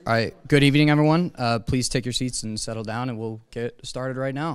All right, good evening, everyone. Please take your seats and settle down, and we'll get started right now.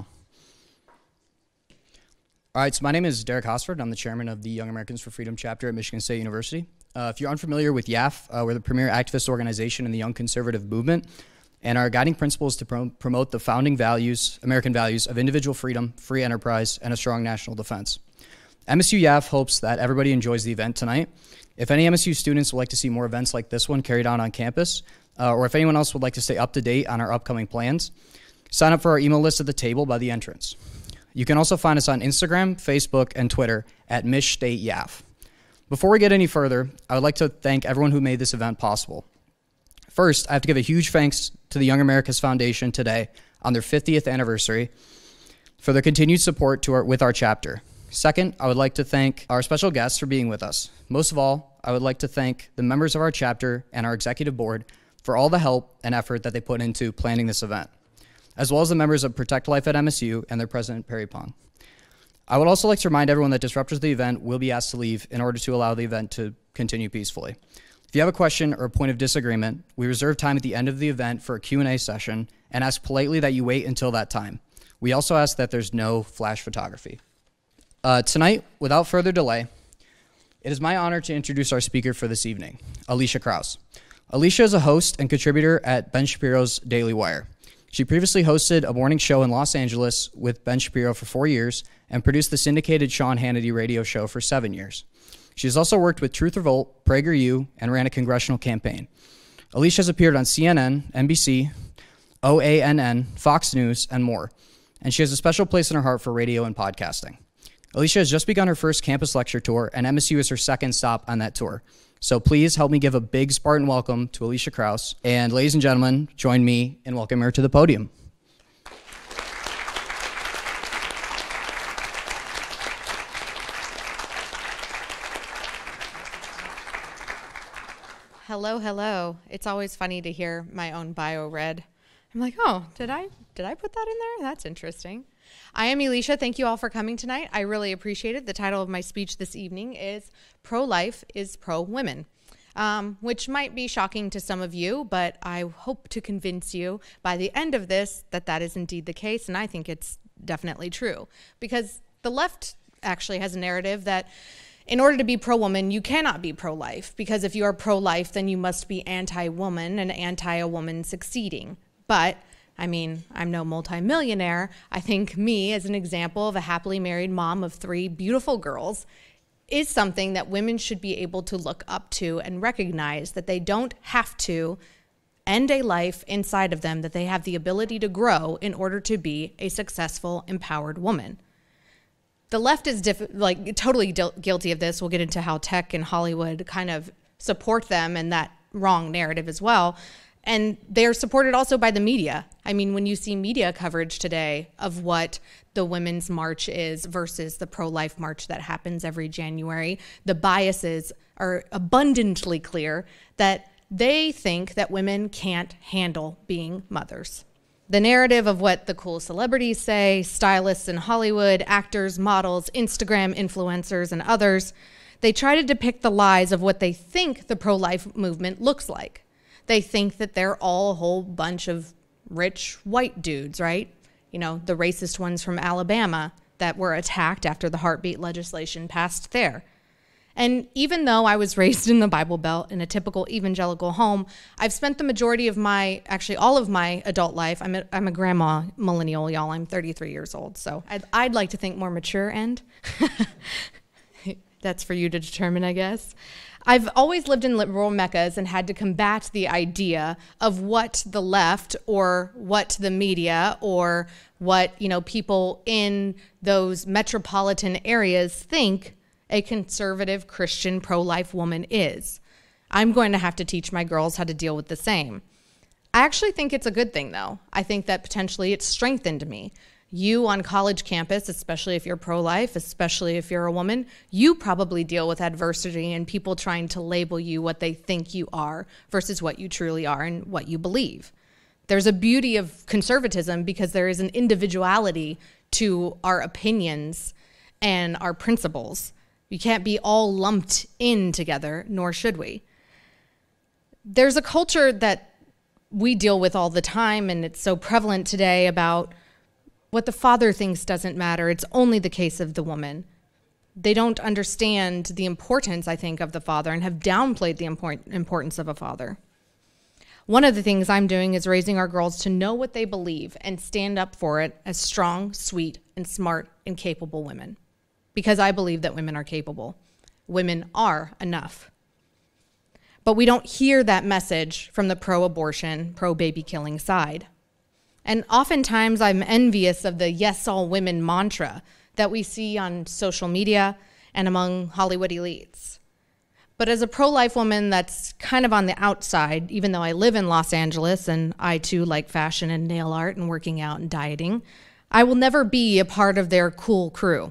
All right, so my name is Derek Hosford. I'm the chairman of the Young Americans for Freedom chapter at Michigan State University. If you're unfamiliar with YAF, we're the premier activist organization in the young conservative movement, and our guiding principle is to promote the founding values, American values, of individual freedom, free enterprise, and a strong national defense. MSU YAF hopes that everybody enjoys the event tonight. If any MSU students would like to see more events like this one carried on campus, or if anyone else would like to stay up to date on our upcoming plans, sign up for our email list at the table by the entrance. You can also find us on Instagram, Facebook, and Twitter at Mich State YAF. Before we get any further, I would like to thank everyone who made this event possible. First, I have to give a huge thanks to the Young Americas Foundation today on their 50th anniversary for their continued support with our chapter. Second, I would like to thank our special guests for being with us. Most of all, I would like to thank the members of our chapter and our executive board for all the help and effort that they put into planning this event, as well as the members of Protect Life at MSU and their president, Perry Pong. I would also like to remind everyone that disruptors of the event will be asked to leave in order to allow the event to continue peacefully. If you have a question or a point of disagreement, we reserve time at the end of the event for a Q&A session and ask politely that you wait until that time. We also ask that there's no flash photography. Tonight, without further delay, it is my honor to introduce our speaker for this evening, Elisha Krauss. Elisha is a host and contributor at Ben Shapiro's Daily Wire. She previously hosted a morning show in Los Angeles with Ben Shapiro for 4 years and produced the syndicated Sean Hannity radio show for 7 years. She has also worked with Truth Revolt, PragerU, and ran a congressional campaign. Elisha has appeared on CNN, NBC, OANN, Fox News, and more, and she has a special place in her heart for radio and podcasting. Elisha has just begun her first campus lecture tour, and MSU is her second stop on that tour. So please help me give a big Spartan welcome to Elisha Krauss. And ladies and gentlemen, join me in welcoming her to the podium. Hello, hello. It's always funny to hear my own bio read. I'm like, oh, did I put that in there? That's interesting. I am Elisha. Thank you all for coming tonight. I really appreciate it. The title of my speech this evening is Pro-Life is Pro-Women, which might be shocking to some of you, but I hope to convince you by the end of this that that is indeed the case, and I think it's definitely true. Because the left actually has a narrative that in order to be pro-woman, you cannot be pro-life, because if you are pro-life, then you must be anti-woman and anti-a-woman succeeding. But I mean, I'm no multimillionaire. I think me, as an example of a happily married mom of 3 beautiful girls, is something that women should be able to look up to and recognize that they don't have to end a life inside of them, that they have the ability to grow in order to be a successful, empowered woman. The left is totally guilty of this. We'll get into how tech and Hollywood kind of support them and that wrong narrative as well. And they're supported also by the media. I mean, when you see media coverage today of what the Women's March is versus the pro-life march that happens every January, the biases are abundantly clear that they think that women can't handle being mothers. The narrative of what the cool celebrities say, stylists in Hollywood, actors, models, Instagram influencers, and others, they try to depict the lies of what they think the pro-life movement looks like. They think that they're all a whole bunch of rich white dudes, right? You know, the racist ones from Alabama that were attacked after the heartbeat legislation passed there. And even though I was raised in the Bible Belt in a typical evangelical home, I've spent the majority of all of my adult life, I'm a grandma millennial, y'all. I'm 33 years old, so I'd like to think more mature end. That's for you to determine, I guess. I've always lived in liberal meccas and had to combat the idea of what the left or what the media or what, people in those metropolitan areas think a conservative Christian pro-life woman is. I'm going to have to teach my girls how to deal with the same. I actually think it's a good thing, though. I think that potentially it's strengthened me. You on college campus, especially if you're pro-life, especially if you're a woman, you probably deal with adversity and people trying to label you what they think you are versus what you truly are and what you believe. There's a beauty of conservatism because there is an individuality to our opinions and our principles. We can't be all lumped in together, nor should we. There's a culture that we deal with all the time, and it's so prevalent today about what the father thinks doesn't matter. It's only the case of the woman. They don't understand the importance, I think, of the father and have downplayed the importance of a father. One of the things I'm doing is raising our girls to know what they believe and stand up for it as strong, sweet, and smart and capable women. Because I believe that women are capable. Women are enough. But we don't hear that message from the pro-abortion, pro-baby killing side. And oftentimes I'm envious of the yes, all women mantra that we see on social media and among Hollywood elites. But as a pro-life woman that's kind of on the outside, even though I live in Los Angeles and I too like fashion and nail art and working out and dieting, I will never be a part of their cool crew.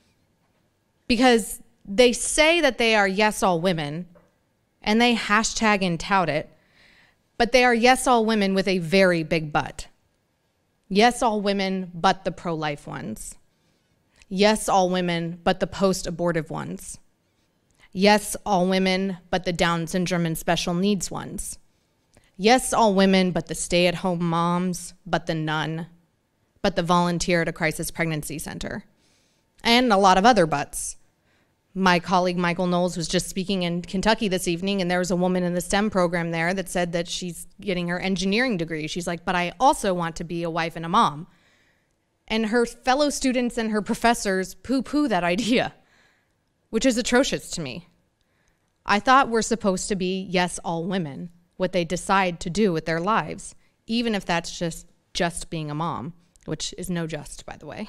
Because they say that they are yes, all women, and they hashtag and tout it, but they are yes, all women with a very big but. Yes, all women, but the pro-life ones. Yes, all women, but the post-abortive ones. Yes, all women, but the Down syndrome and special needs ones. Yes, all women, but the stay-at-home moms, but the nun, but the volunteer at a crisis pregnancy center. And a lot of other buts. My colleague Michael Knowles was just speaking in Kentucky this evening, and there was a woman in the STEM program there that said that she's getting her engineering degree. She's like, but I also want to be a wife and a mom. And her fellow students and her professors poo-poo that idea, which is atrocious to me. I thought we're supposed to be, yes, all women, what they decide to do with their lives, even if that's just being a mom, which is no just, by the way.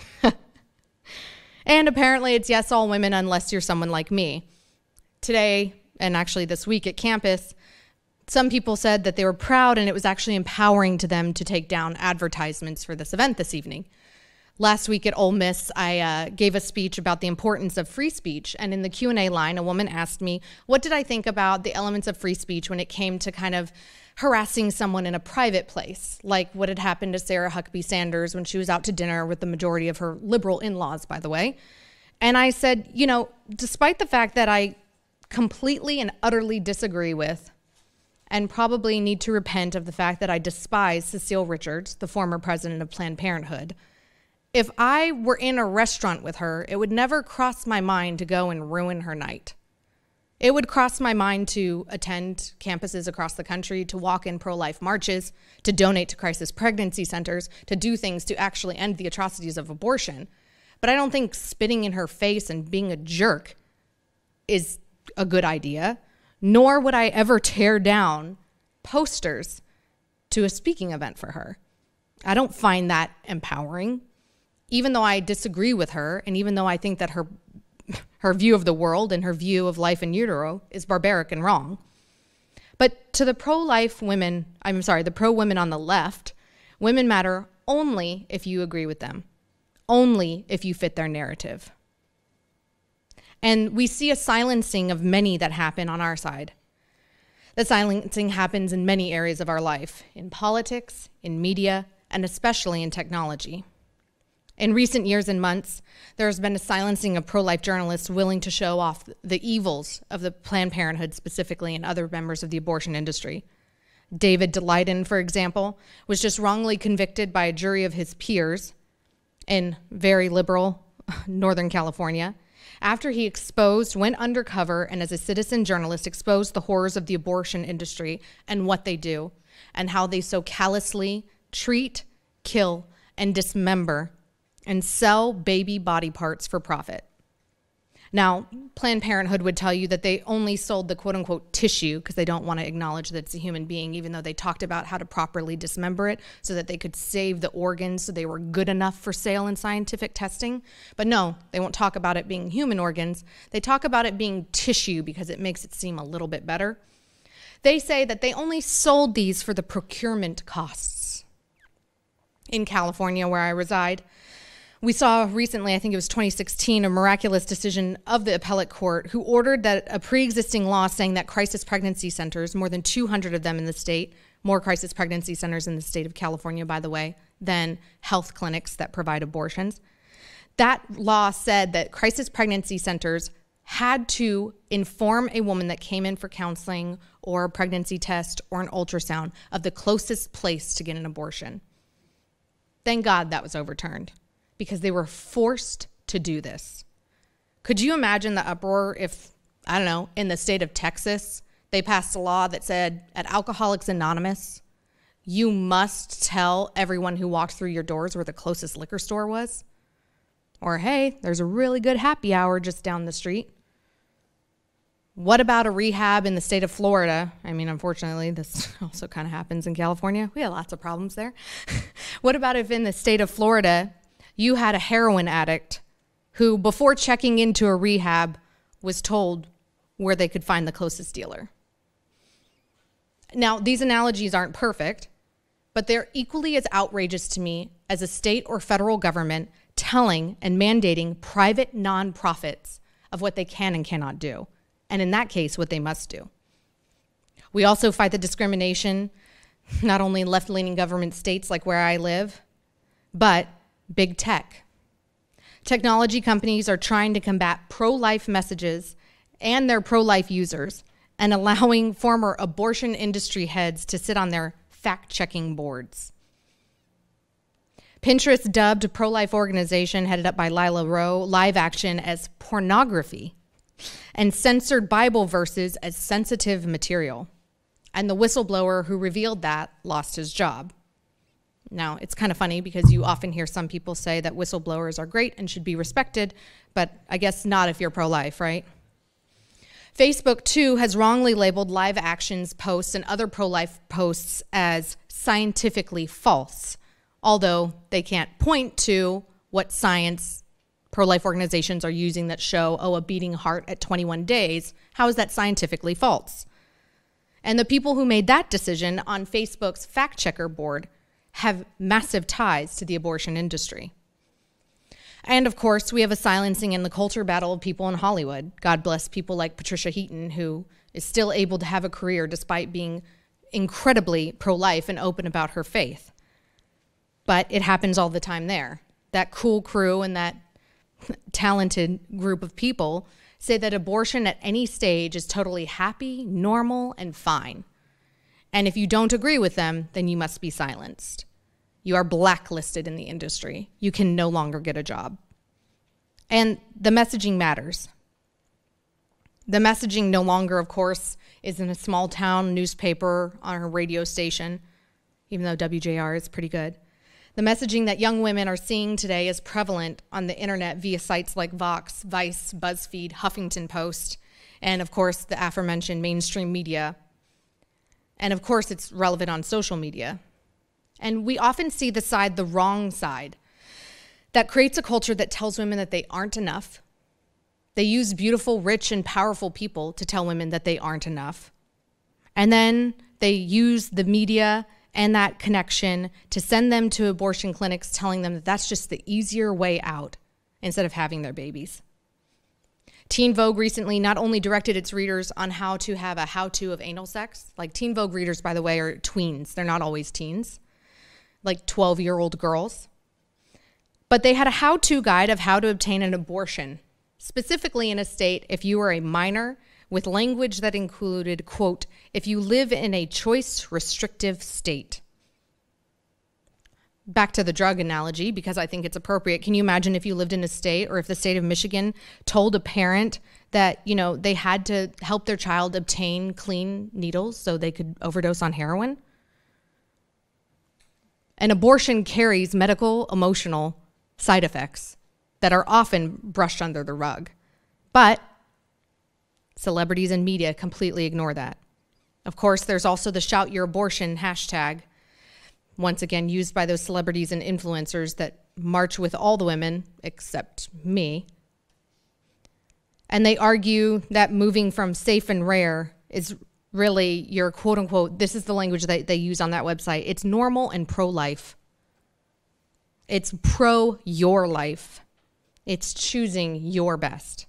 And apparently it's yes, all women, unless you're someone like me. Today, and actually this week at campus, some people said that they were proud and it was actually empowering to them to take down advertisements for this event this evening. Last week at Ole Miss, I gave a speech about the importance of free speech, and in the Q&A line, a woman asked me, what did I think about the elements of free speech when it came to kind of harassing someone in a private place, like what had happened to Sarah Huckabee Sanders when she was out to dinner with the majority of her liberal in-laws, by the way. And I said, you know, despite the fact that I completely and utterly disagree with and probably need to repent of the fact that I despise Cecile Richards, the former president of Planned Parenthood, if I were in a restaurant with her, it would never cross my mind to go and ruin her night. It would cross my mind to attend campuses across the country, to walk in pro-life marches, to donate to crisis pregnancy centers, to do things to actually end the atrocities of abortion. But I don't think spitting in her face and being a jerk is a good idea, nor would I ever tear down posters to a speaking event for her. I don't find that empowering. Even though I disagree with her, and even though I think that her view of the world and her view of life in utero is barbaric and wrong. But to the pro-life women, the pro-women on the left, women matter only if you agree with them, only if you fit their narrative. And we see a silencing of many that happen on our side. The silencing happens in many areas of our life, in politics, in media, and especially in technology. In recent years and months, there has been a silencing of pro-life journalists willing to show off the evils of the Planned Parenthood specifically and other members of the abortion industry. David Daleiden, for example, was just wrongly convicted by a jury of his peers in very liberal Northern California after he went undercover and as a citizen journalist exposed the horrors of the abortion industry and what they do and how they so callously treat, kill, and dismember and sell baby body parts for profit. Now, Planned Parenthood would tell you that they only sold the quote-unquote tissue because they don't want to acknowledge that it's a human being, even though they talked about how to properly dismember it so that they could save the organs so they were good enough for sale in scientific testing. But no, they won't talk about it being human organs. They talk about it being tissue because it makes it seem a little bit better. They say that they only sold these for the procurement costs. In California, where I reside, we saw recently, I think it was 2016, a miraculous decision of the appellate court who ordered that a pre-existing law saying that crisis pregnancy centers, more than 200 of them in the state, more crisis pregnancy centers in the state of California, by the way, than health clinics that provide abortions. That law said that crisis pregnancy centers had to inform a woman that came in for counseling or a pregnancy test or an ultrasound of the closest place to get an abortion. Thank God that was overturned because they were forced to do this. Could you imagine the uproar if, I don't know, in the state of Texas, they passed a law that said at Alcoholics Anonymous, you must tell everyone who walked through your doors where the closest liquor store was? Or, hey, there's a really good happy hour just down the street. What about a rehab in the state of Florida? I mean, unfortunately, this also kind of happens in California. We have lots of problems there. What about if in the state of Florida, you had a heroin addict who, before checking into a rehab, was told where they could find the closest dealer? Now, these analogies aren't perfect, but they're equally as outrageous to me as a state or federal government telling and mandating private nonprofits of what they can and cannot do, and in that case, what they must do. We also fight the discrimination, not only in left-leaning government states like where I live, but big tech. Technology companies are trying to combat pro-life messages and their pro-life users and allowing former abortion industry heads to sit on their fact-checking boards. Pinterest dubbed a pro-life organization headed up by Lila Rowe live action as pornography and censored Bible verses as sensitive material. And the whistleblower who revealed that lost his job. Now, it's kind of funny because you often hear some people say that whistleblowers are great and should be respected, but I guess not if you're pro-life, right? Facebook, too, has wrongly labeled live actions posts and other pro-life posts as scientifically false, although they can't point to what science pro-life organizations are using that show, a beating heart at 21 days. How is that scientifically false? And the people who made that decision on Facebook's fact-checker board have massive ties to the abortion industry. And of course, we have a silencing in the culture battle of people in Hollywood. God bless people like Patricia Heaton, who is still able to have a career despite being incredibly pro-life and open about her faith. But it happens all the time there. That cool crew and that talented group of people say that abortion at any stage is totally happy, normal, and fine. And if you don't agree with them, then you must be silenced. You are blacklisted in the industry. You can no longer get a job. And the messaging matters. The messaging no longer, of course, is in a small town newspaper on a radio station, even though WJR is pretty good. The messaging that young women are seeing today is prevalent on the internet via sites like Vox, Vice, BuzzFeed, Huffington Post, and of course the aforementioned mainstream media. And of course it's relevant on social media. And we often see the wrong side, that creates a culture that tells women that they aren't enough. They use beautiful, rich, and powerful people to tell women that they aren't enough. And then they use the media and that connection to send them to abortion clinics, telling them that that's just the easier way out instead of having their babies. Teen Vogue recently not only directed its readers on how to have a how-to of anal sex, like Teen Vogue readers, by the way, are tweens. They're not always teens, like 12-year-old girls. But they had a how-to guide of how to obtain an abortion, specifically in a state if you were a minor, with language that included, quote, if you live in a choice restrictive state. Back to the drug analogy, because I think it's appropriate. Can you imagine if you lived in a state, or if the state of Michigan told a parent that, they had to help their child obtain clean needles so they could overdose on heroin? An abortion carries medical, emotional side effects that are often brushed under the rug. But celebrities and media completely ignore that. Of course, there's also the Shout Your Abortion hashtag, once again used by those celebrities and influencers that march with all the women except me. And they argue that moving from safe and rare is really your quote unquote, this is the language that they use on that website, it's normal and pro-life. It's pro your life. It's choosing your best.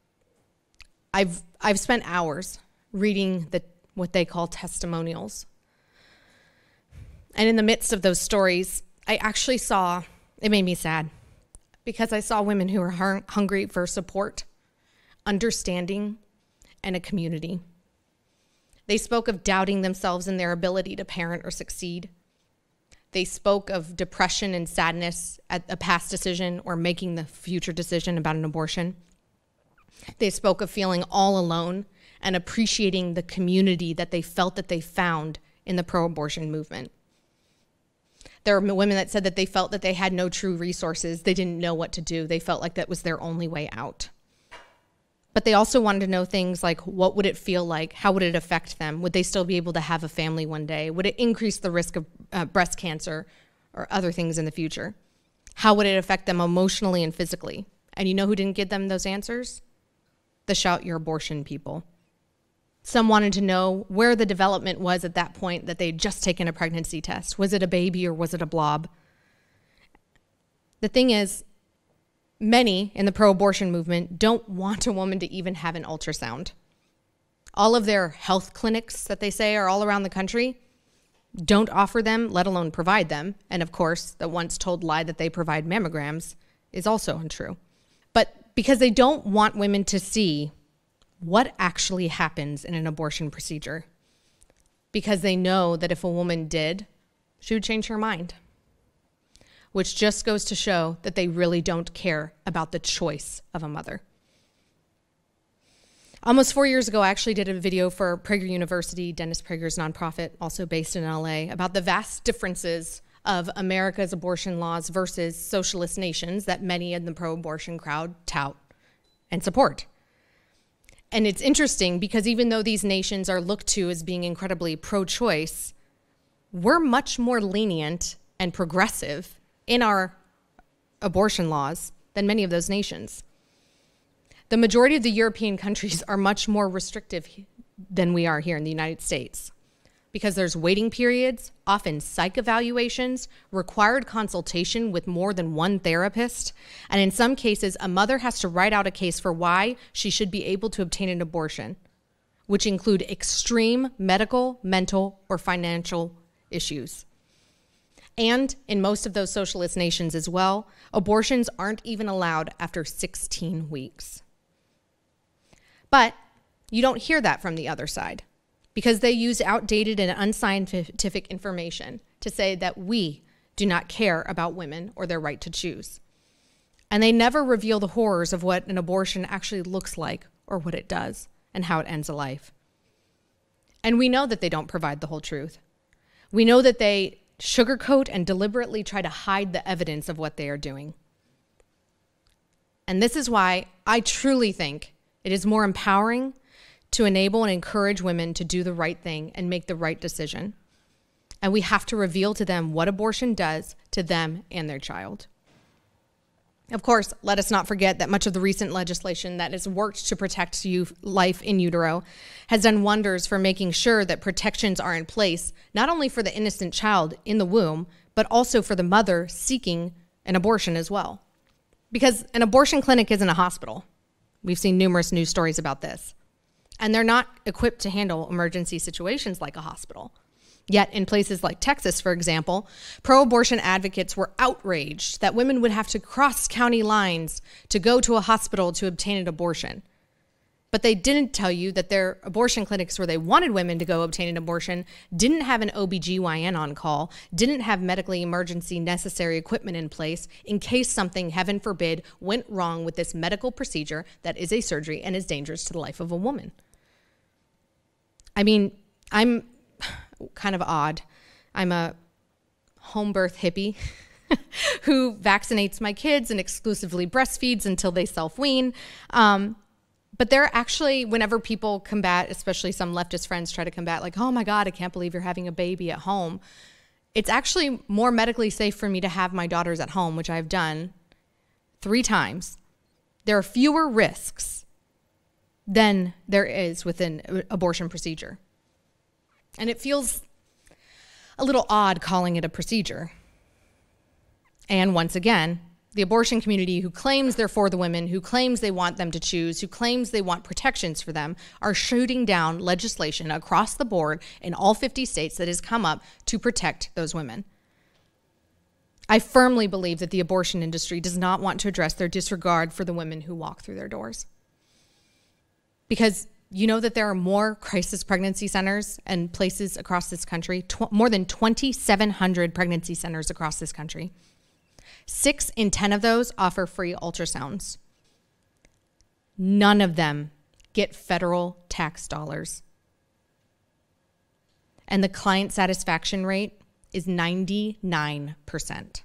I've spent hours reading what they call testimonials. And in the midst of those stories, I actually saw, it made me sad, because I saw women who were hungry for support, understanding, and a community. They spoke of doubting themselves and their ability to parent or succeed. They spoke of depression and sadness at a past decision or making the future decision about an abortion. They spoke of feeling all alone and appreciating the community that they felt that they found in the pro-abortion movement. There were women that said that they felt that they had no true resources. They didn't know what to do. They felt like that was their only way out. But they also wanted to know things like, what would it feel like? How would it affect them? Would they still be able to have a family one day? Would it increase the risk of breast cancer or other things in the future? How would it affect them emotionally and physically? And you know who didn't give them those answers? The Shout Your Abortion people. Some wanted to know where the development was at that point that they'd just taken a pregnancy test. Was it a baby or was it a blob? The thing is, many in the pro-abortion movement don't want a woman to even have an ultrasound. All of their health clinics that they say are all around the country don't offer them, let alone provide them. And of course, the once told lie that they provide mammograms is also untrue. But because they don't want women to see what actually happens in an abortion procedure, because they know that if a woman did, she would change her mind. Which just goes to show that they really don't care about the choice of a mother. Almost 4 years ago, I actually did a video for Prager University, Dennis Prager's nonprofit, also based in LA, about the vast differences of America's abortion laws versus socialist nations that many in the pro-abortion crowd tout and support. And it's interesting because even though these nations are looked to as being incredibly pro-choice, we're much more lenient and progressive in our abortion laws than many of those nations. The majority of the European countries are much more restrictive than we are here in the United States because there's waiting periods, often psych evaluations, required consultation with more than one therapist, and in some cases, a mother has to write out a case for why she should be able to obtain an abortion, which include extreme medical, mental, or financial issues. And in most of those socialist nations as well, abortions aren't even allowed after 16 weeks. But you don't hear that from the other side because they use outdated and unscientific information to say that we do not care about women or their right to choose. And they never reveal the horrors of what an abortion actually looks like or what it does and how it ends a life. And we know that they don't provide the whole truth. We know that they sugarcoat and deliberately try to hide the evidence of what they are doing. And this is why I truly think it is more empowering to enable and encourage women to do the right thing and make the right decision. And we have to reveal to them what abortion does to them and their child. Of course, let us not forget that much of the recent legislation that has worked to protect life in utero has done wonders for making sure that protections are in place, not only for the innocent child in the womb, but also for the mother seeking an abortion as well. Because an abortion clinic isn't a hospital. We've seen numerous news stories about this. And they're not equipped to handle emergency situations like a hospital. Yet in places like Texas, for example, pro-abortion advocates were outraged that women would have to cross county lines to go to a hospital to obtain an abortion. But they didn't tell you that their abortion clinics where they wanted women to go obtain an abortion didn't have an OBGYN on call, didn't have medically emergency necessary equipment in place in case something, heaven forbid, went wrong with this medical procedure that is a surgery and is dangerous to the life of a woman. I mean, I'm kind of odd. I'm a home birth hippie who vaccinates my kids and exclusively breastfeeds until they self-wean. But they're actually, whenever people combat, especially some leftist friends try to combat, like, oh my God, I can't believe you're having a baby at home. It's actually more medically safe for me to have my daughters at home, which I've done 3 times. There are fewer risks than there is with an abortion procedure. And it feels a little odd calling it a procedure. And once again, the abortion community who claims they're for the women, who claims they want them to choose, who claims they want protections for them, are shooting down legislation across the board in all 50 states that has come up to protect those women. I firmly believe that the abortion industry does not want to address their disregard for the women who walk through their doors. Because you know that there are more crisis pregnancy centers and places across this country, more than 2,700 pregnancy centers across this country. 6 in 10 of those offer free ultrasounds. None of them get federal tax dollars. And the client satisfaction rate is 99%.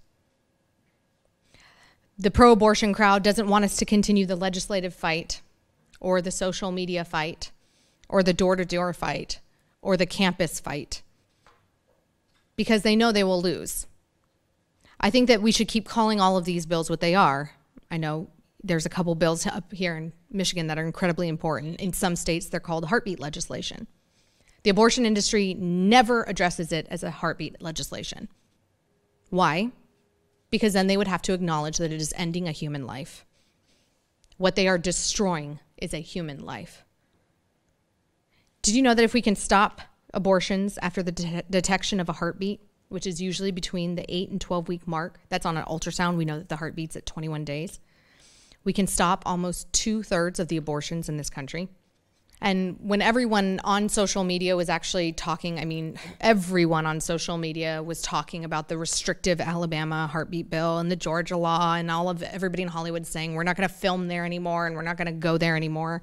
The pro-abortion crowd doesn't want us to continue the legislative fight or the social media fight or the door-to-door fight or the campus fight because they know they will lose. I think that we should keep calling all of these bills what they are. I know there's a couple bills up here in Michigan that are incredibly important. In some states, they're called heartbeat legislation. The abortion industry never addresses it as a heartbeat legislation. Why? Because then they would have to acknowledge that it is ending a human life. What they are destroying is a human life. Did you know that if we can stop abortions after the detection of a heartbeat, which is usually between the 8 and 12 week mark, that's on an ultrasound, we know that the heartbeat's at 21 days, we can stop almost 2/3 of the abortions in this country. And when everyone on social media was actually talking, I mean, everyone on social media was talking about the restrictive Alabama heartbeat bill and the Georgia law and everybody in Hollywood saying, we're not going to film there anymore and we're not going to go there anymore.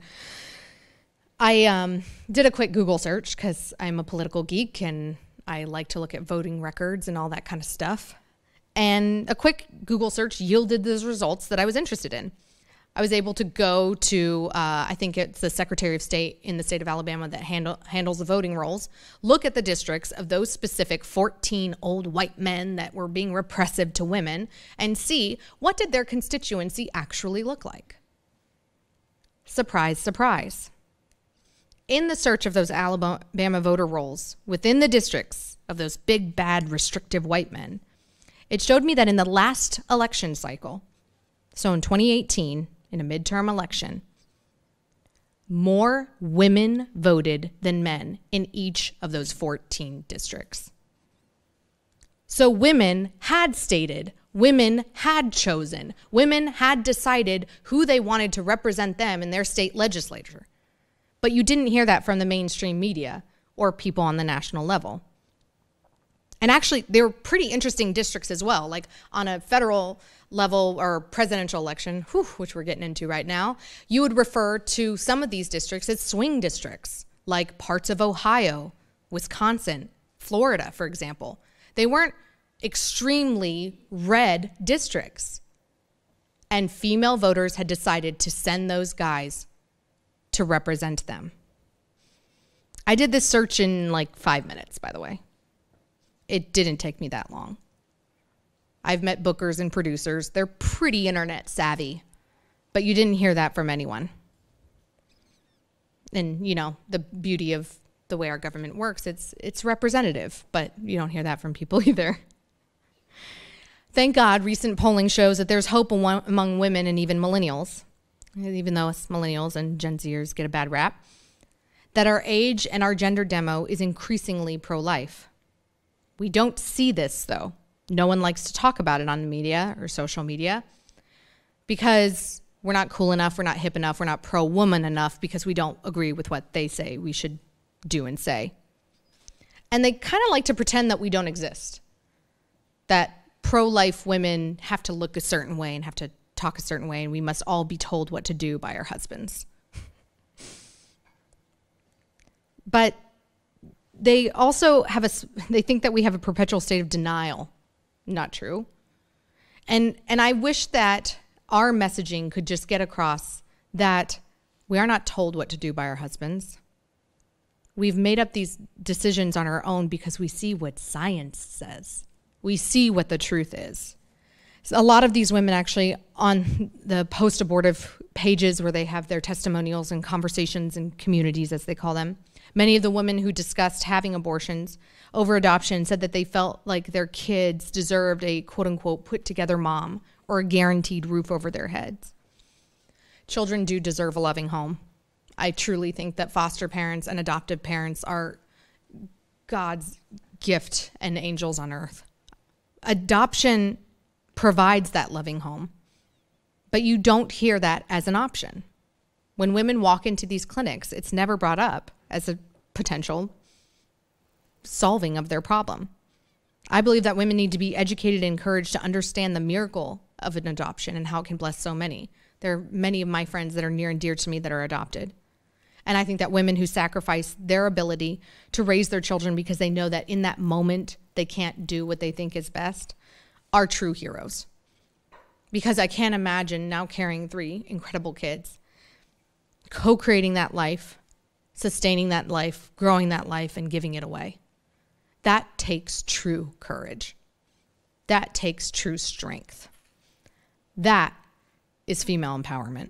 I did a quick Google search because I'm a political geek and I like to look at voting records and all that kind of stuff. And a quick Google search yielded the results that I was interested in. I was able to go to, I think it's the Secretary of State in the state of Alabama that handles the voting rolls, look at the districts of those specific 14 old white men that were being repressive to women and see what did their constituency actually look like. Surprise, surprise. In the search of those Alabama voter rolls within the districts of those big, bad, restrictive white men, it showed me that in the last election cycle, so in 2018, in a midterm election, more women voted than men in each of those 14 districts. So women had stated, women had chosen, women had decided who they wanted to represent them in their state legislature. But you didn't hear that from the mainstream media or people on the national level. And actually, they were pretty interesting districts as well. Like on a federal level or presidential election, which we're getting into right now, you would refer to some of these districts as swing districts, like parts of Ohio, Wisconsin, Florida, for example. They weren't extremely red districts. And female voters had decided to send those guys to represent them. I did this search in like 5 minutes, by the way. It didn't take me that long. I've met bookers and producers. They're pretty internet savvy, but you didn't hear that from anyone. And, you know, the beauty of the way our government works, it's representative, but you don't hear that from people either. Thank God, recent polling shows that there's hope among women and even millennials, even though us millennials and Gen Zers get a bad rap, that our age and our gender demo is increasingly pro-life. We don't see this, though. No one likes to talk about it on the media or social media because we're not cool enough, we're not hip enough, we're not pro-woman enough because we don't agree with what they say we should do and say. And they kind of like to pretend that we don't exist, that pro-life women have to look a certain way and have to talk a certain way, and we must all be told what to do by our husbands. But they also they think that we have a perpetual state of denial. Not true. And I wish that our messaging could just get across that we are not told what to do by our husbands. We've made up these decisions on our own because we see what science says. We see what the truth is. So a lot of these women actually on the post-abortive pages where they have their testimonials and conversations and communities, as they call them, many of the women who discussed having abortions over adoption said that they felt like their kids deserved a quote-unquote put-together mom or a guaranteed roof over their heads. Children do deserve a loving home. I truly think that foster parents and adoptive parents are God's gift and angels on earth. Adoption provides that loving home, but you don't hear that as an option. When women walk into these clinics, it's never brought up as a potential solving of their problem. I believe that women need to be educated and encouraged to understand the miracle of an adoption and how it can bless so many. There are many of my friends that are near and dear to me that are adopted. And I think that women who sacrifice their ability to raise their children because they know that in that moment they can't do what they think is best are true heroes. Because I can't imagine now carrying 3 incredible kids, co-creating that life, sustaining that life, growing that life, and giving it away. That takes true courage. That takes true strength. That is female empowerment.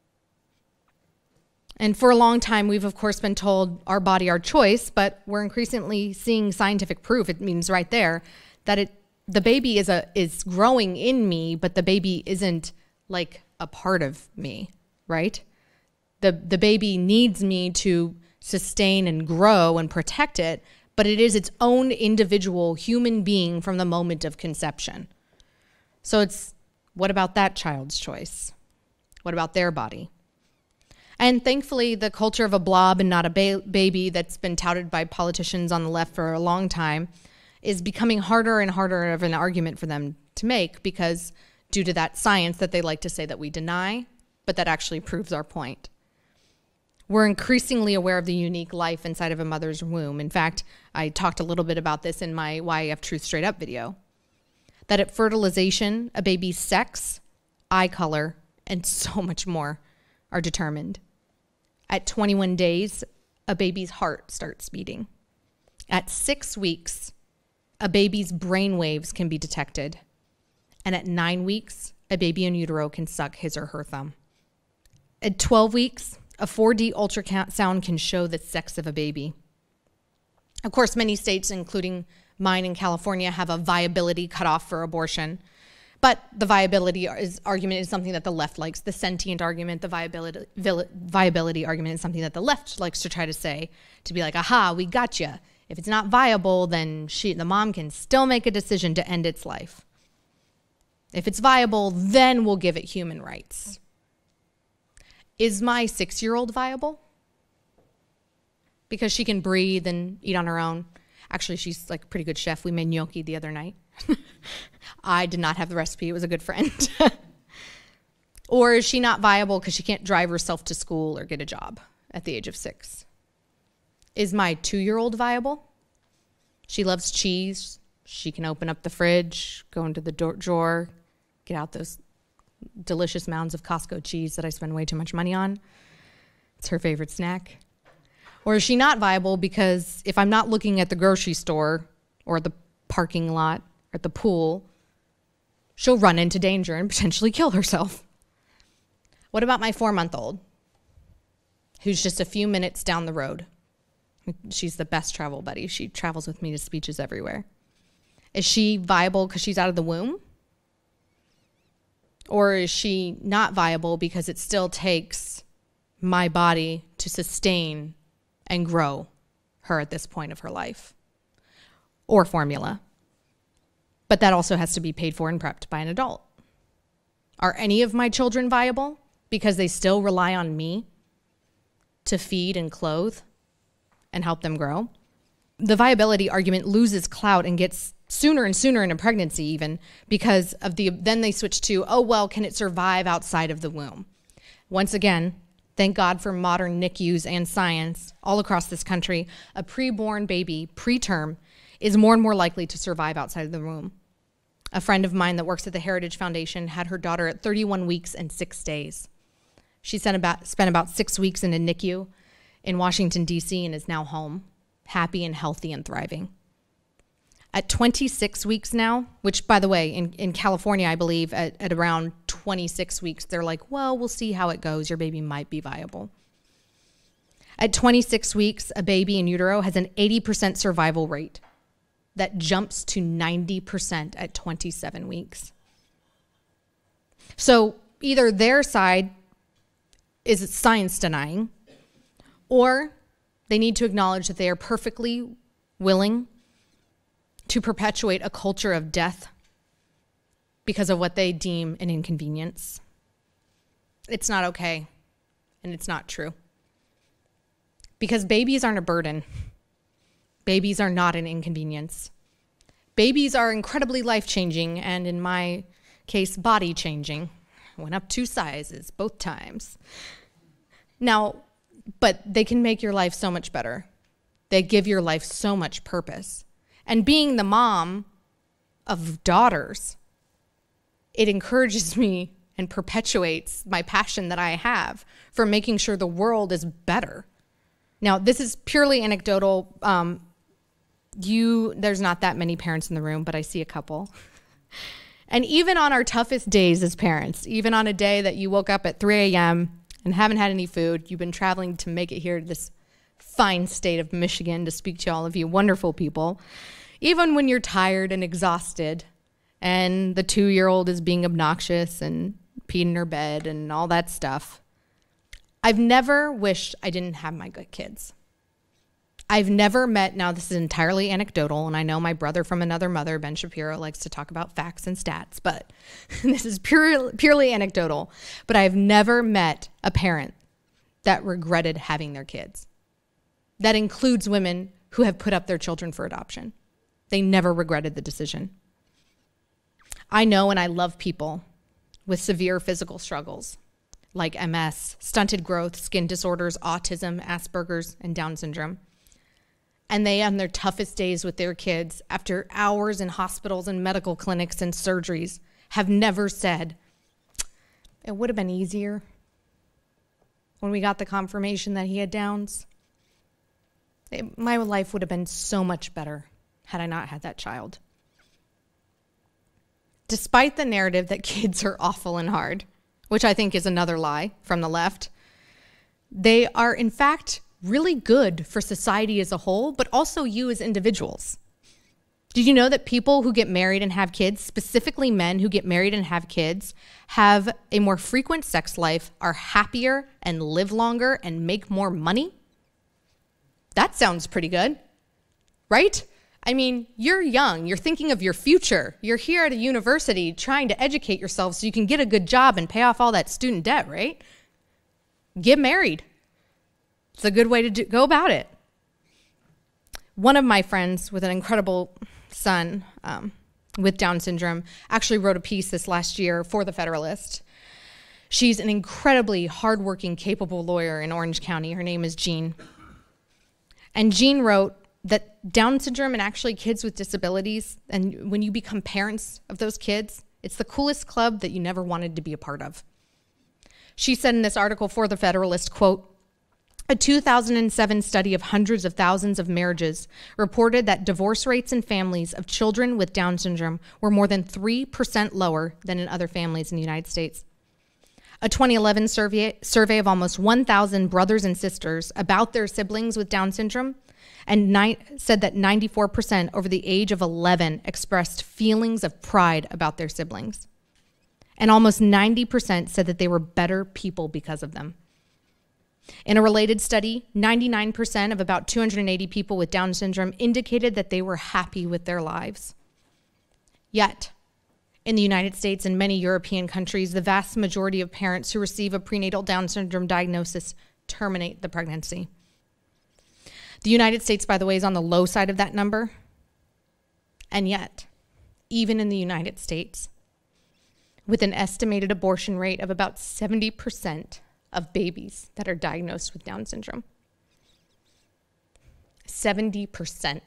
And for a long time, we've of course been told our body, our choice, but we're increasingly seeing scientific proof. It means right there that the baby is growing in me, but the baby isn't like a part of me, right? The baby needs me to sustain and grow and protect it, but it is its own individual human being from the moment of conception. So what about that child's choice? What about their body? And thankfully, the culture of a blob and not a baby that's been touted by politicians on the left for a long time is becoming harder and harder of an argument for them to make, because due to that science that they like to say that we deny, but that actually proves our point. We're increasingly aware of the unique life inside of a mother's womb. In fact, I talked a little bit about this in my YAF Truth Straight Up video, that at fertilization, a baby's sex, eye color, and so much more are determined. At 21 days, a baby's heart starts beating. At 6 weeks, a baby's brain waves can be detected. And at 9 weeks, a baby in utero can suck his or her thumb. At 12 weeks, a 4D ultrasound can show the sex of a baby. Of course, many states, including mine in California, have a viability cutoff for abortion. But the viability argument is something that the left likes. The sentient argument, the viability argument is something that the left likes to try to say, to be like, aha, we got you. If it's not viable, then the mom can still make a decision to end its life. If it's viable, then we'll give it human rights. Is my 6-year-old viable? Because she can breathe and eat on her own. Actually, she's like a pretty good chef. We made gnocchi the other night. I did not have the recipe. It was a good friend. Or is she not viable because she can't drive herself to school or get a job at the age of 6? Is my 2-year-old viable? She loves cheese. She can open up the fridge, go into the drawer, get out those delicious mounds of Costco cheese that I spend way too much money on. It's her favorite snack. Or is she not viable because if I'm not looking at the grocery store or the parking lot or at the pool, she'll run into danger and potentially kill herself? What about my 4-month-old, who's just a few minutes down the road? She's the best travel buddy. She travels with me to speeches everywhere. Is she viable because she's out of the womb? Or is she not viable because it still takes my body to sustain and grow her at this point of her life? Or formula. But that also has to be paid for and prepped by an adult. Are any of my children viable because they still rely on me to feed and clothe and help them grow? The viability argument loses clout and gets sooner and sooner in a pregnancy even because of then they switch to, oh, well, can it survive outside of the womb? Once again, thank God for modern NICUs and science all across this country. A preborn baby, preterm, is more and more likely to survive outside of the womb. A friend of mine that works at the Heritage Foundation had her daughter at 31 weeks and 6 days. She spent about 6 weeks in a NICU in Washington, D.C., and is now home, happy and healthy and thriving. At 26 weeks now, which, by the way, in California, I believe at around 26 weeks, they're like, well, we'll see how it goes. Your baby might be viable. At 26 weeks, a baby in utero has an 80% survival rate that jumps to 90% at 27 weeks. So either their side is science denying, or they need to acknowledge that they are perfectly willing to perpetuate a culture of death because of what they deem an inconvenience. It's not okay. and it's not true. Because babies aren't a burden. Babies are not an inconvenience. Babies are incredibly life-changing, and in my case, body-changing. I went up 2 sizes both times. Now, but they can make your life so much better. They give your life so much purpose. And being the mom of daughters, it encourages me and perpetuates my passion that I have for making sure the world is better. Now, this is purely anecdotal. There's not that many parents in the room, but I see a couple. And even on our toughest days as parents, even on a day that you woke up at 3 a.m. and haven't had any food, you've been traveling to make it here to this fine state of Michigan to speak to all of you wonderful people. Even when you're tired and exhausted and the 2-year-old is being obnoxious and peeing in her bed and all that stuff, I've never wished I didn't have my good kids. I've never met, now this is entirely anecdotal, and I know my brother from another mother, Ben Shapiro, likes to talk about facts and stats, but this is purely anecdotal. But I've never met a parent that regretted having their kids. That includes women who have put up their children for adoption. They never regretted the decision. I know and I love people with severe physical struggles like MS, stunted growth, skin disorders, autism, Asperger's, and Down syndrome. And they, on their toughest days with their kids, after hours in hospitals and medical clinics and surgeries, have never said, it would have been easier when we got the confirmation that he had Downs. My life would have been so much better had I not had that child. Despite the narrative that kids are awful and hard, which I think is another lie from the left, they are, in fact, really good for society as a whole, but also you as individuals. Did you know that people who get married and have kids, specifically men who get married and have kids, have a more frequent sex life, are happier and live longer and make more money? That sounds pretty good, right? I mean, you're young, you're thinking of your future. You're here at a university trying to educate yourself so you can get a good job and pay off all that student debt, right? Get married. It's a good way to go about it. One of my friends with an incredible son with Down syndrome actually wrote a piece this last year for The Federalist. She's an incredibly hardworking, capable lawyer in Orange County. Her name is Jean. And Jean wrote that Down syndrome and actually kids with disabilities, and when you become parents of those kids, it's the coolest club that you never wanted to be a part of. She said in this article for The Federalist, quote, a 2007 study of hundreds of thousands of marriages reported that divorce rates in families of children with Down syndrome were more than 3% lower than in other families in the United States. A 2011 survey of almost 1,000 brothers and sisters about their siblings with Down syndrome and said that 94% over the age of 11 expressed feelings of pride about their siblings. And almost 90% said that they were better people because of them. In a related study, 99% of about 280 people with Down syndrome indicated that they were happy with their lives. Yet, in the United States and many European countries, the vast majority of parents who receive a prenatal Down syndrome diagnosis terminate the pregnancy. The United States, by the way, is on the low side of that number. And yet, even in the United States, with an estimated abortion rate of about 70% of babies that are diagnosed with Down syndrome. 70%.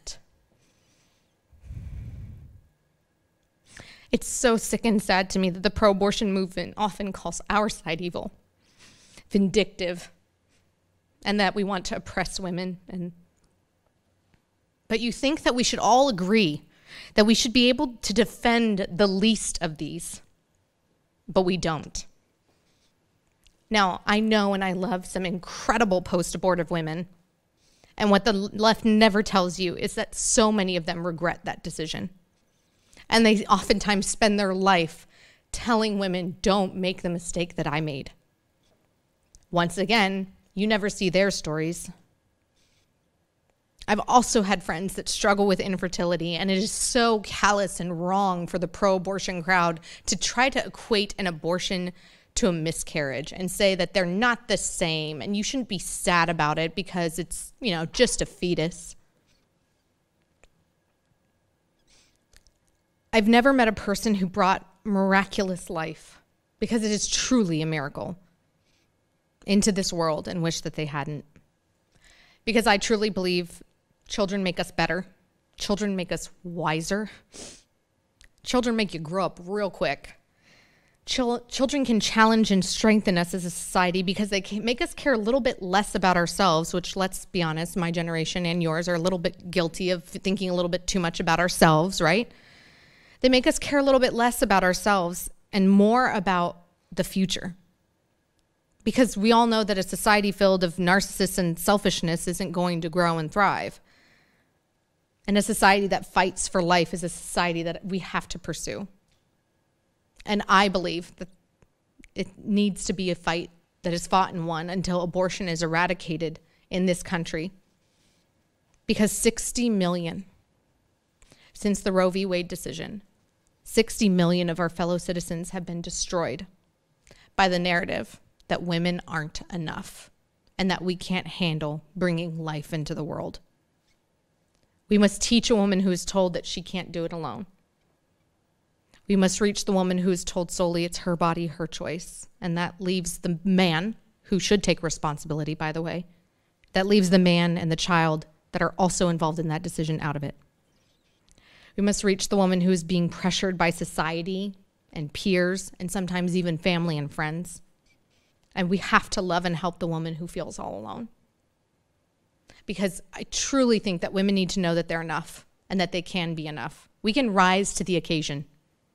It's so sick and sad to me that the pro-abortion movement often calls our side evil, vindictive, and that we want to oppress women. But you think that we should all agree that we should be able to defend the least of these, but we don't. Now, I know and I love some incredible post-abortive women, and what the left never tells you is that so many of them regret that decision. And they oftentimes spend their life telling women, don't make the mistake that I made. Once again, you never see their stories. I've also had friends that struggle with infertility, and it is so callous and wrong for the pro-abortion crowd to try to equate an abortion to a miscarriage and say that they're not the same and you shouldn't be sad about it because it's, just a fetus. I've never met a person who brought miraculous life, because it is truly a miracle, into this world and wish that they hadn't. Because I truly believe children make us better. Children make us wiser. Children make you grow up real quick. Children can challenge and strengthen us as a society because they can make us care a little bit less about ourselves, which, let's be honest, my generation and yours are a little bit guilty of thinking a little bit too much about ourselves, right? They make us care a little bit less about ourselves and more about the future. Because we all know that a society filled of narcissists and selfishness isn't going to grow and thrive. And a society that fights for life is a society that we have to pursue. And I believe that it needs to be a fight that is fought and won until abortion is eradicated in this country. Because 60 million, since the Roe v. Wade decision, 60 million of our fellow citizens have been destroyed by the narrative that women aren't enough and that we can't handle bringing life into the world. We must teach a woman who is told that she can't do it alone. We must reach the woman who is told solely it's her body, her choice, and that leaves the man, who should take responsibility, by the way, that leaves the man and the child that are also involved in that decision out of it. We must reach the woman who is being pressured by society and peers and sometimes even family and friends. And we have to love and help the woman who feels all alone. Because I truly think that women need to know that they're enough and that they can be enough. We can rise to the occasion.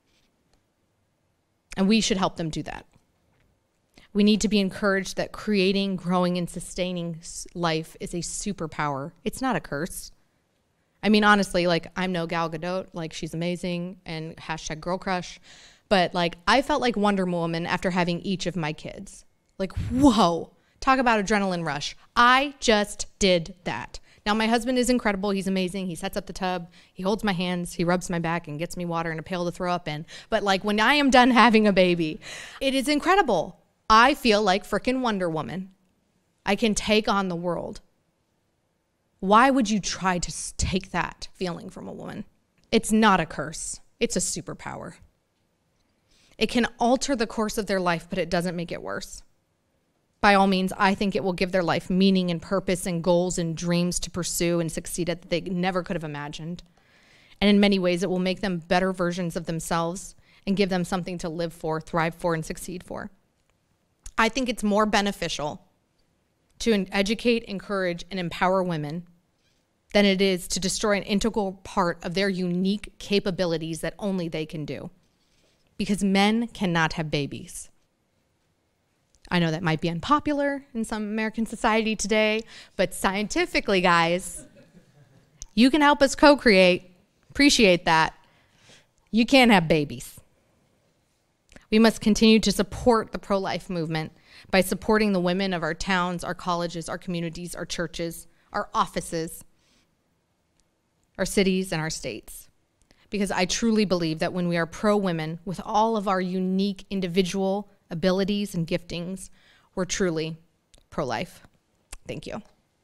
And we should help them do that. We need to be encouraged that creating, growing, and sustaining life is a superpower. It's not a curse. I mean, honestly, I'm no Gal Gadot, she's amazing, and hashtag girl crush. But, I felt like Wonder Woman after having each of my kids. Whoa, talk about adrenaline rush. I just did that. Now, my husband is incredible. He's amazing. He sets up the tub. He holds my hands. He rubs my back and gets me water and a pail to throw up in. But, when I am done having a baby, it is incredible. I feel like frickin' Wonder Woman. I can take on the world. Why would you try to take that feeling from a woman? It's not a curse. It's a superpower. It can alter the course of their life, but it doesn't make it worse. By all means, I think it will give their life meaning and purpose and goals and dreams to pursue and succeed at that they never could have imagined. And in many ways, it will make them better versions of themselves and give them something to live for, thrive for, and succeed for. I think it's more beneficial to educate, encourage, and empower women than it is to destroy an integral part of their unique capabilities that only they can do. Because men cannot have babies. I know that might be unpopular in some American society today, but scientifically, guys, you can help us co-create. Appreciate that. You can't have babies. We must continue to support the pro-life movement by supporting the women of our towns, our colleges, our communities, our churches, our offices, our cities, and our states. Because I truly believe that when we are pro-women with all of our unique individual abilities and giftings, we're truly pro-life. Thank you.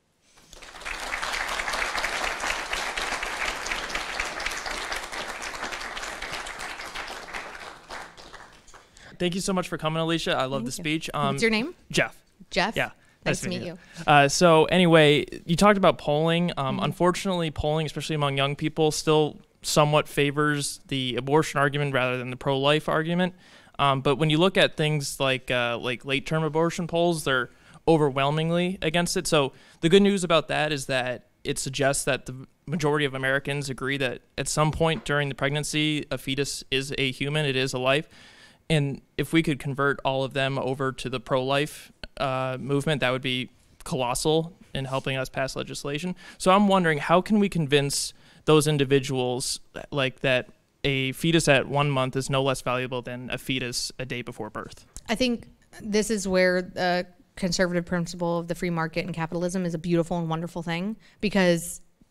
Thank you so much for coming, Elisha. I love the speech. What's your name? Jeff. Jeff? Yeah. Nice to meet you. So anyway, you talked about polling. Unfortunately, polling, especially among young people, still somewhat favors the abortion argument rather than the pro-life argument. But when you look at things like late-term abortion polls, they're overwhelmingly against it. So the good news about that is that it suggests that the majority of Americans agree that at some point during the pregnancy, a fetus is a human, it is a life. And if we could convert all of them over to the pro-life movement, that would be colossal in helping us pass legislation. So I'm wondering, how can we convince those individuals that a fetus at 1 month is no less valuable than a fetus a day before birth? I think this is where the conservative principle of the free market and capitalism is a beautiful and wonderful thing, because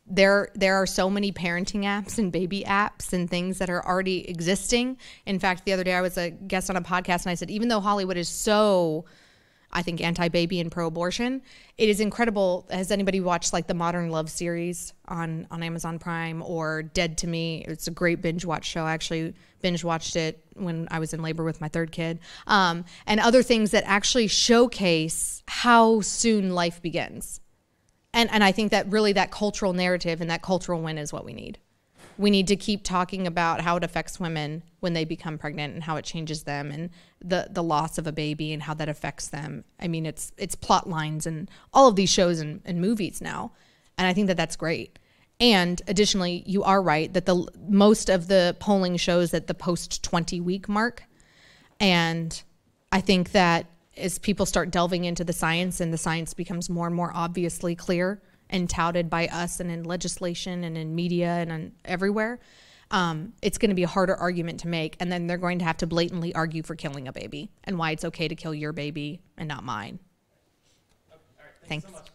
There are so many parenting apps and baby apps and things that are already existing. In fact, the other day I was a guest on a podcast and I said, even though Hollywood is so, I think, anti-baby and pro-abortion, it is incredible. Has anybody watched like the Modern Love series on Amazon Prime or Dead to Me? It's a great binge watch show. I actually binge watched it when I was in labor with my third kid. And other things that actually showcase how soon life begins. And I think that really that cultural narrative and that cultural win is what we need. We need to keep talking about how it affects women when they become pregnant and how it changes them and the loss of a baby and how that affects them. I mean, it's plot lines and all of these shows and movies now. And I think that that's great. And additionally, you are right that most of the polling shows at the post-20 week mark. And I think that as people start delving into the science and the science becomes more and more obviously clear and touted by us and in legislation and in media and everywhere, it's going to be a harder argument to make. And then they're going to have to blatantly argue for killing a baby and why it's okay to kill your baby and not mine. All right, thanks. So much.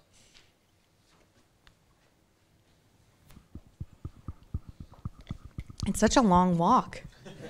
It's such a long walk.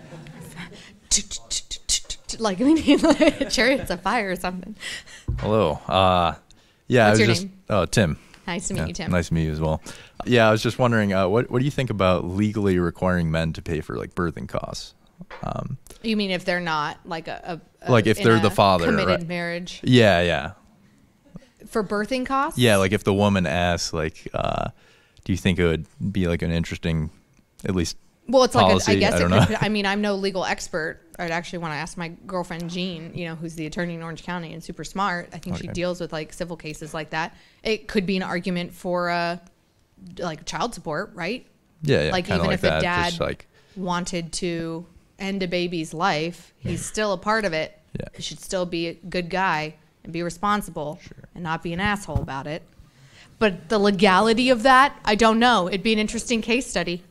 Like, we need like chariots of fire or something. Hello. What's your name? Oh, Tim. Nice to meet you, Tim. Nice to meet you as well. Yeah, I was just wondering, what do you think about legally requiring men to pay for like birthing costs? You mean if they're not like like if they're the father, committed right? marriage? Yeah. For birthing costs? Yeah, like if the woman asks, like, do you think it would be like an interesting, at least? Well, it's policy? like I guess I it don't know. could. I mean, I'm no legal expert. I'd actually want to ask my girlfriend Jean, who's the attorney in Orange County and super smart. I think she deals with like civil cases like that. It could be an argument for like child support, right? Yeah. Like even like if that, a dad just like, wanted to end a baby's life, he's still a part of it. Yeah. He should still be a good guy and be responsible and not be an asshole about it. But the legality of that, I don't know. It'd be an interesting case study.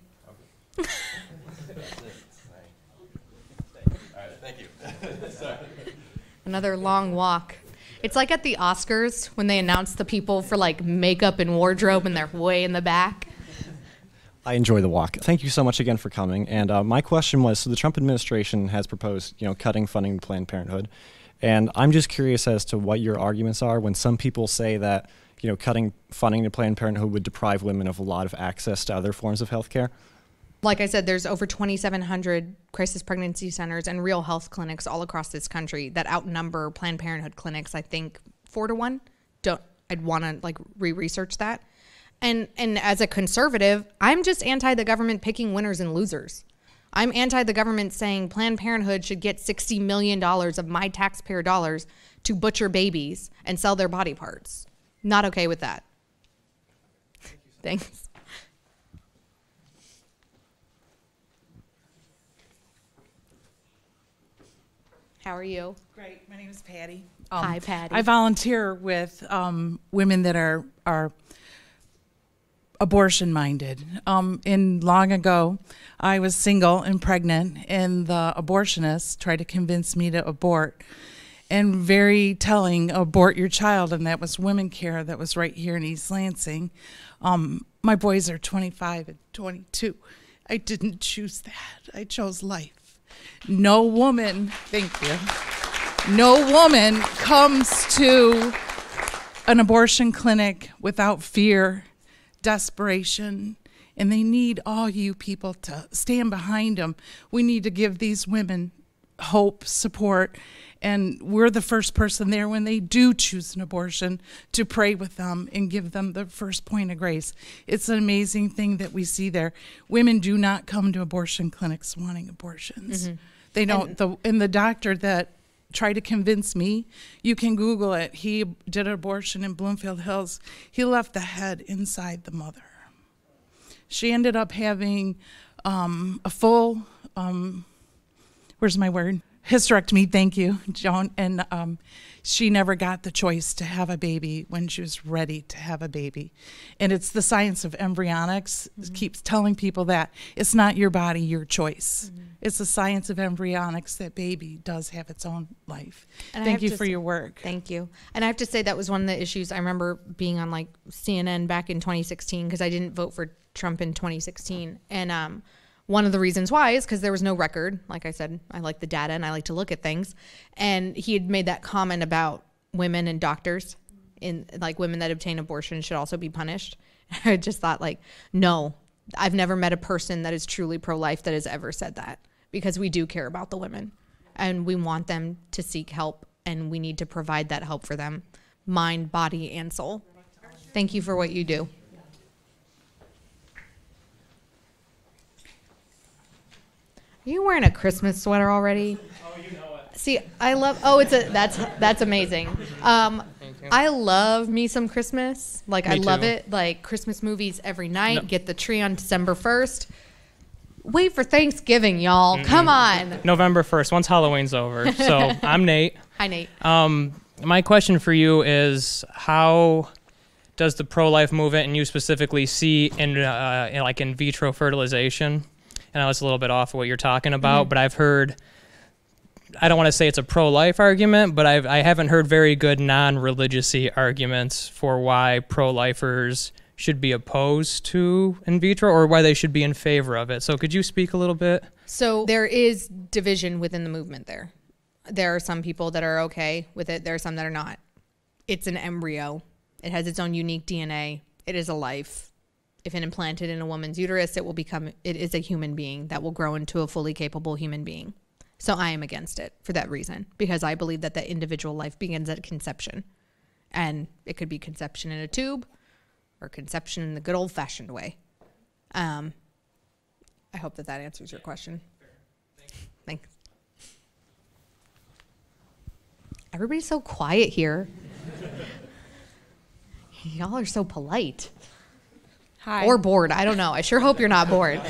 Another long walk. It's like at the Oscars when they announce the people for like makeup and wardrobe and they're way in the back. I enjoy the walk. Thank you so much again for coming. And my question was, so the Trump administration has proposed, cutting funding to Planned Parenthood. And I'm just curious as to what your arguments are when some people say that, cutting funding to Planned Parenthood would deprive women of a lot of access to other forms of health care. Like I said, there's over 2,700 crisis pregnancy centers and real health clinics all across this country that outnumber Planned Parenthood clinics, I think 4-1. I'd want to like re-research that. And as a conservative, I'm just anti the government picking winners and losers. I'm anti the government saying Planned Parenthood should get $60 million of my taxpayer dollars to butcher babies and sell their body parts. Not okay with that. Thanks. How are you? Great. My name is Patty. Hi, Patty. I volunteer with women that are abortion-minded. In long ago, I was single and pregnant, and the abortionist tried to convince me to abort. And very telling, abort your child, and that was Women Care. That was right here in East Lansing. My boys are 25 and 22. I didn't choose that. I chose life. No woman, thank you, no woman comes to an abortion clinic without fear, desperation, and they need all you people to stand behind them. We need to give these women hope, support, and we're the first person there when they do choose an abortion to pray with them and give them the first point of grace. It's an amazing thing that we see there. Women do not come to abortion clinics wanting abortions. Mm-hmm. They don't. And the doctor that tried to convince me, you can Google it. He did an abortion in Bloomfield Hills. He left the head inside the mother. She ended up having a full, where's my word? Hysterectomy, thank you, Joan. And she never got the choice to have a baby when she was ready to have a baby. And it's the science of embryonics. Mm-hmm. It keeps telling people that it's not your body, your choice. Mm-hmm. It's the science of embryonics that baby does have its own life. And Thank you for your work. Thank you. And I have to say that was one of the issues. I remember being on like CNN back in 2016 because I didn't vote for Trump in 2016. And one of the reasons why is because there was no record. Like I said, I like the data and I like to look at things. And he had made that comment about women and doctors, in like women that obtain abortion should also be punished. I just thought like, no, I've never met a person that is truly pro-life that has ever said that, because we do care about the women and we want them to seek help, and we need to provide that help for them, mind, body, and soul. Thank you for what you do. Are you wearing a Christmas sweater already? Oh, you know it. See, I love, that's amazing. I love me some Christmas. Like, Me I love too. it. Like, Christmas movies every night. Get the tree on December 1st. Wait for Thanksgiving, y'all. Come on. November 1st, once Halloween's over. So I'm Nate. Hi, Nate. My question for you is, how does the pro-life movement, and you specifically, see in vitro fertilization? And I know it's a little bit off of what you're talking about, but I've heard, I don't want to say it's a pro-life argument, but I haven't heard very good non-religious-y arguments for why pro-lifers should be opposed to in vitro, or why they should be in favor of it. So could you speak a little bit? So there is division within the movement there. There are some people that are okay with it. There are some that are not. It's an embryo. It has its own unique DNA. It is a life. If it implanted in a woman's uterus, it is a human being that will grow into a fully capable human being. So I am against it for that reason, because I believe that the individual life begins at conception. And it could be conception in a tube or conception in the good old-fashioned way. I hope that answers your question. Thanks. Everybody's so quiet here. Y'all are so polite. Hi. Or bored. I don't know. I sure hope you're not bored.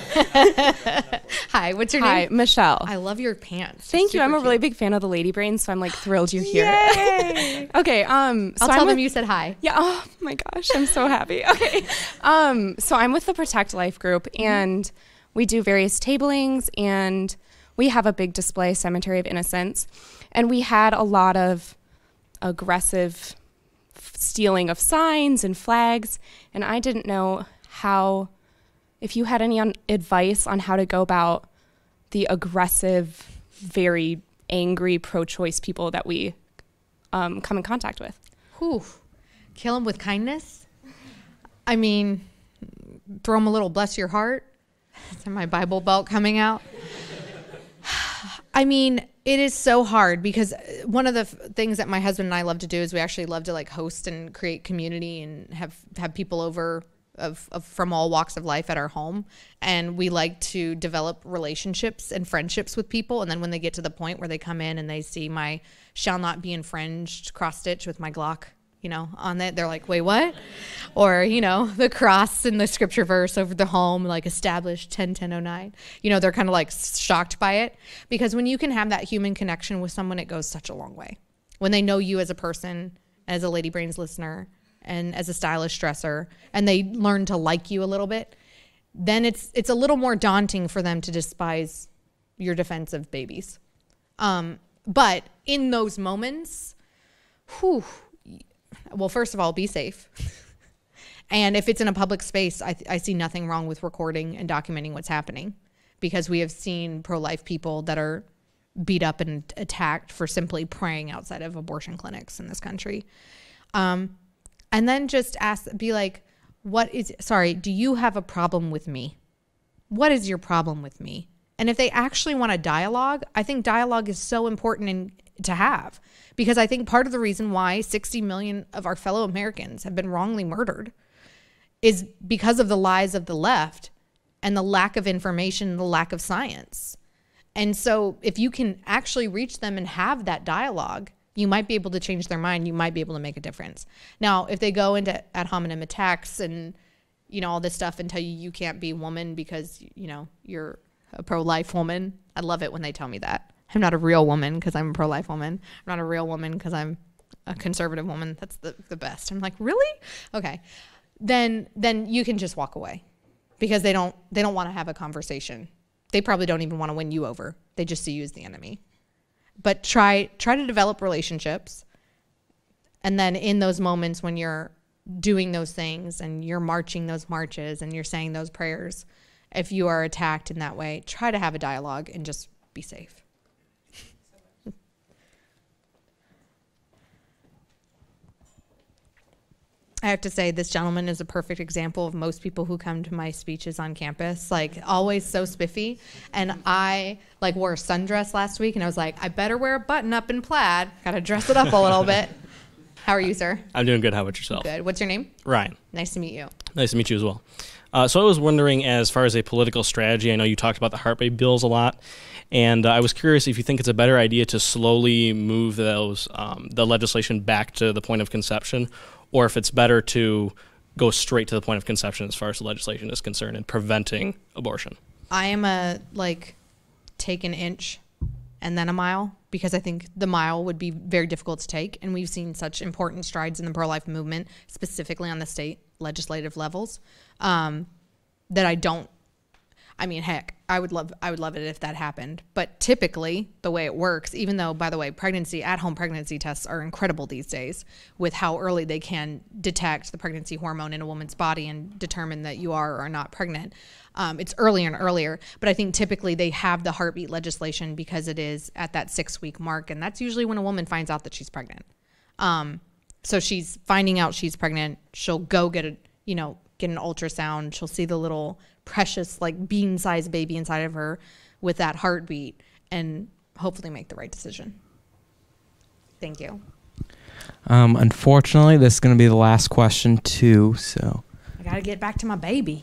Hi, what's your Hi, name? Michelle. I love your pants. Thank you. Super I'm a really cute. big fan of the Lady Brains, so I'm like thrilled you're here. Yay! Okay. I'll tell them you said hi. Yeah. Oh my gosh, I'm so happy. Okay. So I'm with the Protect Life group, and we do various tablings, and we have a big display, Cemetery of Innocence, and we had a lot of aggressive stealing of signs and flags, and I didn't know if you had any advice on how to go about the aggressive, very angry pro-choice people that we come in contact with. Whew. Kill them with kindness? I mean, throw them a little bless your heart? Is my Bible belt coming out? I mean, it is so hard, because one of the things that my husband and I love to do is we actually love to like host and create community and have people over from all walks of life at our home. And we like to develop relationships and friendships with people. And then when they get to the point where they come in and they see my shall not be infringed cross stitch with my Glock, on that, they're like, wait, what? Or, the cross in the scripture verse over the home, like established 10-10-09. They're kind of like shocked by it, because when you can have that human connection with someone, it goes such a long way. When they know you as a person, as a Lady Brains listener, and as a stylish dresser, and they learn to like you a little bit, then it's a little more daunting for them to despise your defense of babies. But in those moments, well, first of all, be safe. And if it's in a public space, I see nothing wrong with recording and documenting what's happening, because we have seen pro-life people that are beat up and attacked for simply praying outside of abortion clinics in this country. And then just be like, do you have a problem with me? What is your problem with me? And if they actually want a dialogue, I think dialogue is so important to have, because I think part of the reason why 60 million of our fellow Americans have been wrongly murdered is because of the lies of the left and the lack of information, the lack of science. And so if you can actually reach them and have that dialogue, you might be able to change their mind. You might be able to make a difference. Now, if they go into ad hominem attacks and, all this stuff and tell you can't be a woman because, you're a pro-life woman, I love it when they tell me that. I'm not a real woman because I'm a pro-life woman. I'm not a real woman because I'm a conservative woman. That's the best. I'm like, really? Okay. Then you can just walk away, because they don't want to have a conversation. they probably don't even want to win you over. They just see you as the enemy. But try to develop relationships. And then in those moments when you're doing those things and you're marching those marches and you're saying those prayers, if you are attacked in that way, try to have a dialogue and just be safe. I have to say, this gentleman is a perfect example of most people who come to my speeches on campus, like always so spiffy. And I like wore a sundress last week and I was like, I better wear a button up in plaid. Got to dress it up a little bit. How are you, sir? I'm doing good. How about yourself? Good. What's your name? Ryan. Nice to meet you. Nice to meet you as well. So I was wondering, as far as a political strategy, I know you talked about the heartbeat bills a lot, and I was curious if you think it's a better idea to slowly move those the legislation back to the point of conception, or if it's better to go straight to the point of conception as far as the legislation is concerned and preventing abortion. I am take an inch and then a mile, because I think the mile would be very difficult to take. And we've seen such important strides in the pro-life movement, specifically on the state legislative levels, that heck, I would love it if that happened. But typically the way it works, even though, by the way, at-home pregnancy tests are incredible these days with how early they can detect the pregnancy hormone in a woman's body and determine that you are or are not pregnant. It's earlier and earlier, but I think typically they have the heartbeat legislation because it is at that 6-week mark, and that's usually when a woman finds out that she's pregnant. So she's finding out she's pregnant. She'll go get an ultrasound. She'll see the little precious, like, bean-sized baby inside of her with that heartbeat and hopefully make the right decision. Thank you. Unfortunately, this is going to be the last question, too, so. I got to get back to my baby.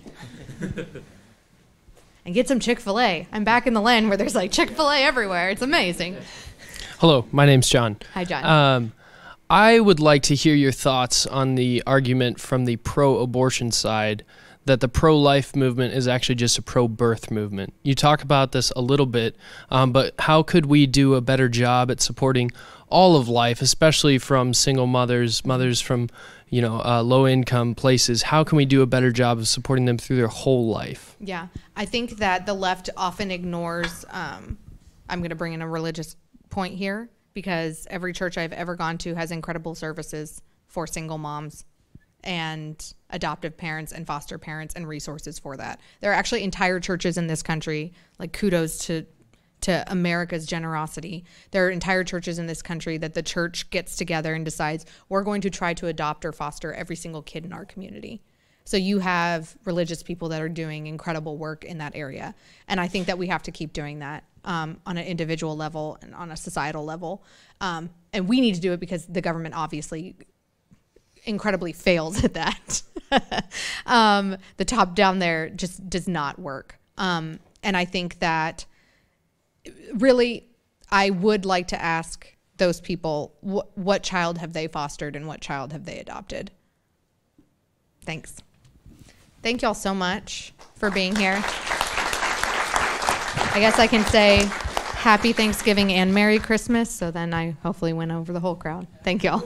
And get some Chick-fil-A. I'm back in the land where there's, like, Chick-fil-A everywhere. It's amazing. Hello, my name's John. Hi, John. I would like to hear your thoughts on the argument from the pro-abortion side that the pro-life movement is actually just a pro-birth movement. You talk about this a little bit, but how could we do a better job at supporting all of life, especially from single mothers from low-income places? How can we do a better job of supporting them through their whole life? Yeah, I think that the left often ignores, I'm going to bring in a religious point here, because every church I've ever gone to has incredible services for single moms and adoptive parents and foster parents and resources for that. There are actually entire churches in this country, like kudos to America's generosity. There are entire churches in this country that the church gets together and decides we're going to try to adopt or foster every single kid in our community. So you have religious people that are doing incredible work in that area. And I think that we have to keep doing that on an individual level and on a societal level. And we need to do it because the government obviously incredibly fails at that. The top down there just does not work. And I think that really I would like to ask those people, what child have they fostered and what child have they adopted? Thanks. Thank y'all so much for being here. I guess I can say Happy Thanksgiving and Merry Christmas, so then I hopefully win over the whole crowd. Thank y'all.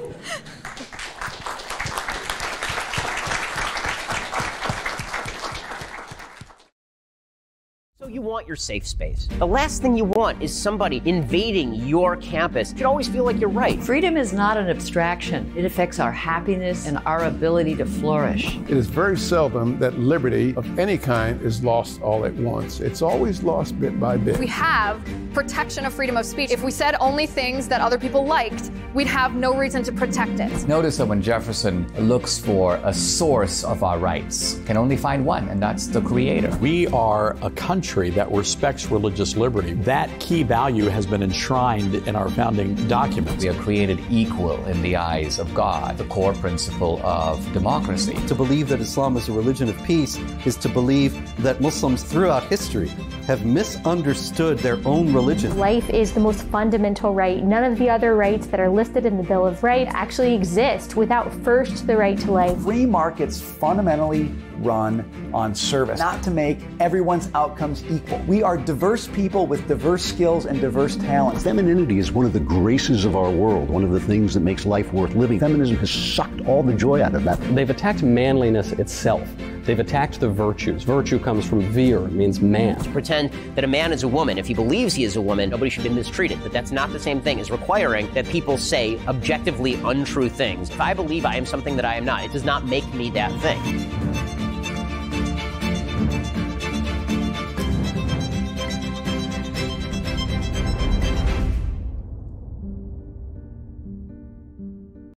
So you want your safe space. The last thing you want is somebody invading your campus. You should always feel like you're right. Freedom is not an abstraction. It affects our happiness and our ability to flourish. It is very seldom that liberty of any kind is lost all at once. It's always lost bit by bit. We have protection of freedom of speech. If we said only things that other people liked, we'd have no reason to protect it. Notice that when Jefferson looks for a source of our rights, can only find one, and that's the Creator. We are a country that respects religious liberty. That key value has been enshrined in our founding documents. We are created equal in the eyes of God, the core principle of democracy. To believe that Islam is a religion of peace is to believe that Muslims throughout history have misunderstood their own religion. Life is the most fundamental right. None of the other rights that are listed in the Bill of Rights actually exist without first the right to life. Free markets fundamentally run on service, not to make everyone's outcomes equal. We are diverse people with diverse skills and diverse talents. Femininity is one of the graces of our world, one of the things that makes life worth living. Feminism has sucked all the joy out of that. They've attacked manliness itself. They've attacked the virtues. Virtue comes from vir, it means man. To pretend that a man is a woman, if he believes he is a woman, nobody should be mistreated. But that's not the same thing as requiring that people say objectively untrue things. If I believe I am something that I am not, it does not make me that thing.